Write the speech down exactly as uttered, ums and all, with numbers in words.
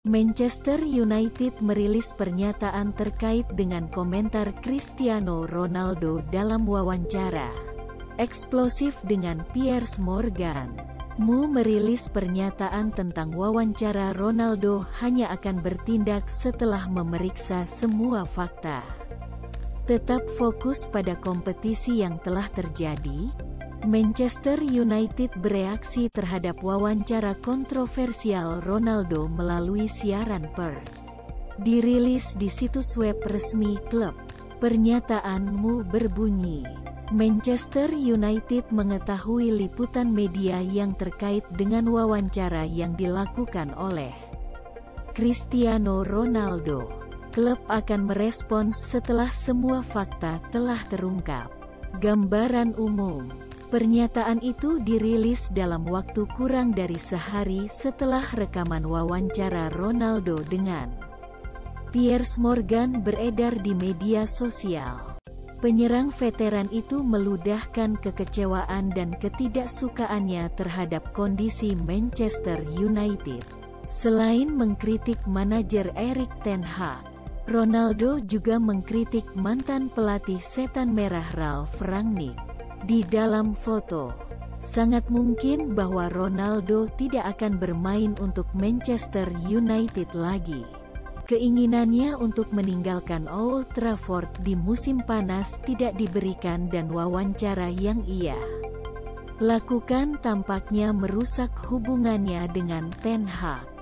Manchester United merilis pernyataan terkait dengan komentar Cristiano Ronaldo dalam wawancara eksplosif dengan Piers Morgan. Mu merilis pernyataan tentang wawancara Ronaldo hanya akan bertindak setelah memeriksa semua fakta. Tetap fokus pada kompetisi yang telah terjadi. Manchester United bereaksi terhadap wawancara kontroversial Ronaldo melalui siaran pers. Dirilis di situs web resmi klub. Pernyataan Mu berbunyi, Manchester United mengetahui liputan media yang terkait dengan wawancara yang dilakukan oleh Cristiano Ronaldo. Klub akan merespons setelah semua fakta telah terungkap. Gambaran umum. Pernyataan itu dirilis dalam waktu kurang dari sehari setelah rekaman wawancara Ronaldo dengan Piers Morgan beredar di media sosial. Penyerang veteran itu meludahkan kekecewaan dan ketidaksukaannya terhadap kondisi Manchester United. Selain mengkritik manajer Erik ten Hag, Ronaldo juga mengkritik mantan pelatih setan merah Ralf Rangnick. Di dalam foto, sangat mungkin bahwa Ronaldo tidak akan bermain untuk Manchester United lagi. Keinginannya untuk meninggalkan Old Trafford di musim panas tidak diberikan dan wawancara yang ia lakukan tampaknya merusak hubungannya dengan ten Hag.